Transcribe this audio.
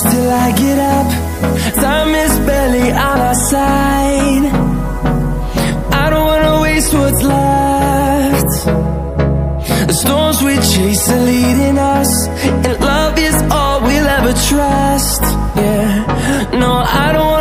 till I get up. Time is barely on our side. I don't wanna waste what's left. The storms we chase are leading us, and love is all we'll ever trust. Yeah, no, I don't wanna